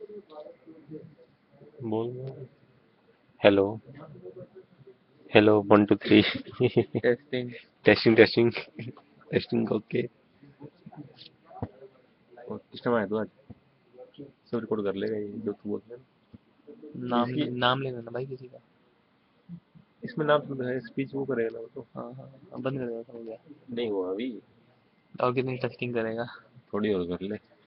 बोल। Hello hello 1 2 3। Testing. Testing testing testing okay. और किस टाइम आया तू आज? सब रिकॉर्ड कर लेगा ये जो तू बोल रहा है नाम इसकी। नाम ले लेना भाई किसी का। इसमें नाम सुन है, स्पीच वो करेगा ना वो तो। हाँ हाँ, अब बंद कर देगा, हो गया। नहीं हुआ अभी। और कितनी टेस्टिंग करेगा? थोड़ी और कर ले।